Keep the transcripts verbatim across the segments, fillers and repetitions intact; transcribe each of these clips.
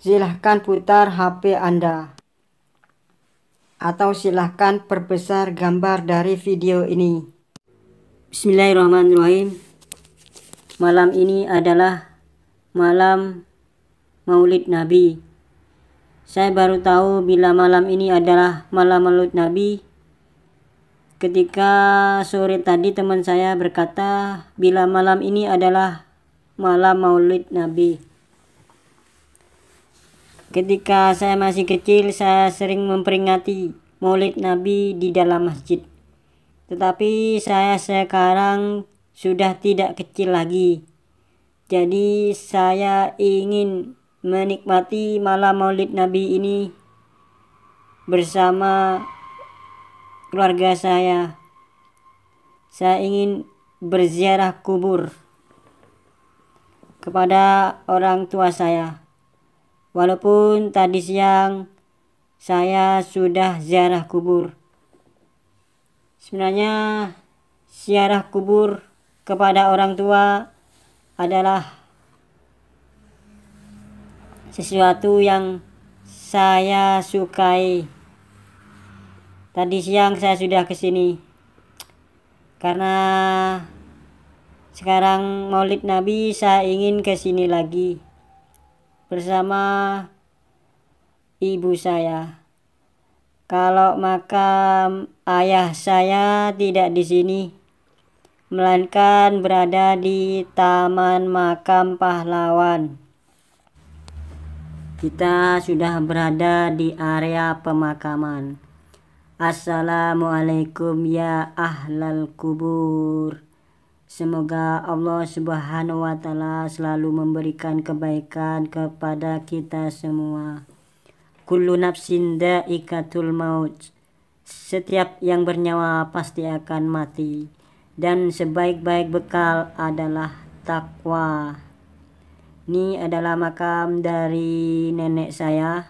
silahkan putar H P Anda. Atau silahkan perbesar gambar dari video ini. Bismillahirrahmanirrahim. Malam ini adalah malam Maulid Nabi. Saya baru tahu bila malam ini adalah malam Maulid Nabi ketika sore tadi teman saya berkata bila malam ini adalah malam Maulid Nabi. Ketika saya masih kecil, saya sering memperingati Maulid Nabi di dalam masjid. Tetapi saya sekarang sudah tidak kecil lagi. Jadi saya ingin menikmati malam Maulid Nabi ini bersama keluarga saya. Saya ingin berziarah kubur kepada orang tua saya. Walaupun tadi siang saya sudah ziarah kubur. Sebenarnya ziarah kubur kepada orang tua adalah sesuatu yang saya sukai. Tadi siang saya sudah kesini karena sekarang Maulid Nabi, saya ingin kesini lagi bersama ibu saya. Kalau makam ayah saya tidak di sini, melainkan berada di Taman Makam Pahlawan. Kita sudah berada di area pemakaman. Assalamualaikum ya ahlal kubur. Semoga Allah Subhanahu wa Ta'ala selalu memberikan kebaikan kepada kita semua. Kullu nafsin dha'iqatul maut. Setiap yang bernyawa pasti akan mati. Dan sebaik-baik bekal adalah takwa. Ini adalah makam dari nenek saya.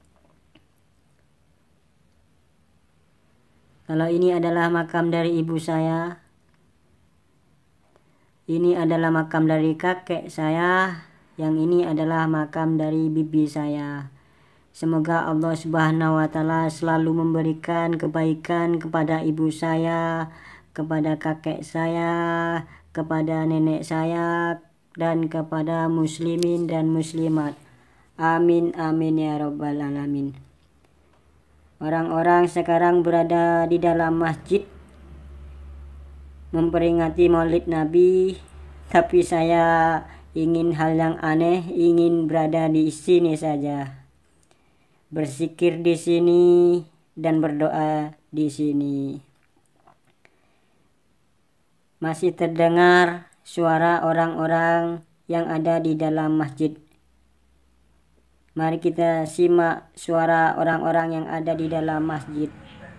Kalau ini adalah makam dari ibu saya. Ini adalah makam dari kakek saya. Yang ini adalah makam dari bibi saya. Semoga Allah Subhanahu wa Ta'ala selalu memberikan kebaikan kepada ibu saya, kepada kakek saya, kepada nenek saya, dan kepada muslimin dan muslimat. Amin amin ya rabbal alamin. Orang-orang sekarang berada di dalam masjid memperingati Maulid Nabi, tapi saya ingin hal yang aneh, ingin berada di sini saja. Berzikir di sini dan berdoa di sini. Masih terdengar suara orang-orang yang ada di dalam masjid. Mari kita simak suara orang-orang yang ada di dalam masjid.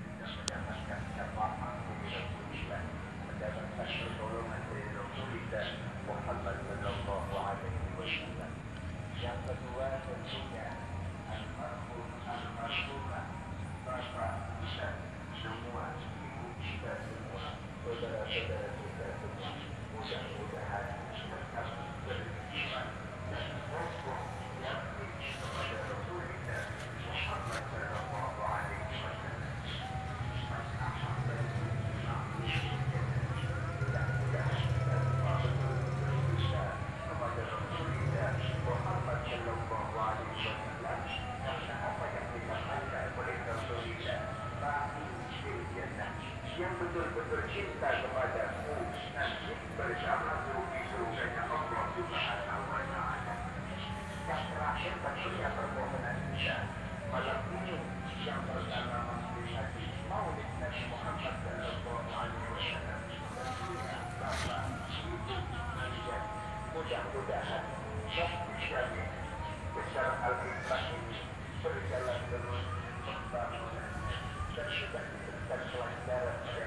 Yang betul-betul cinta kepadamu nanti bersama-sama di surganya Allah Subhanahu wa Ta'ala. Yang terakhir tentunya permohonan kita malam ini yang pertama memperingati Maulid Nabi Muhammad sallallahu alaihi wasallam. Bapak, Ibu, dan mudah-mudahan Syekh besar Al-Hikmah ini berjalan terus pembangunan dan sudah diberikan kelancaran pada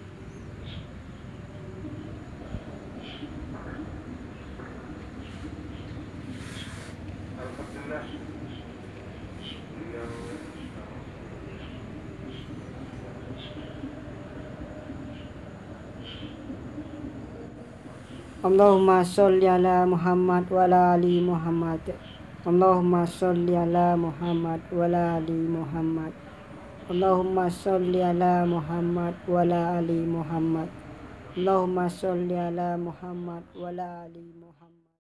Alhamdulillah. Allahumma sholli ala Muhammad wa ala ali Muhammad. Allahumma sholli ala Muhammad wa ala ali Muhammad. Allahumma sholli ala Muhammad wa ala ali Muhammad. Allahumma sholli ala Muhammad wa ala ali Muhammad.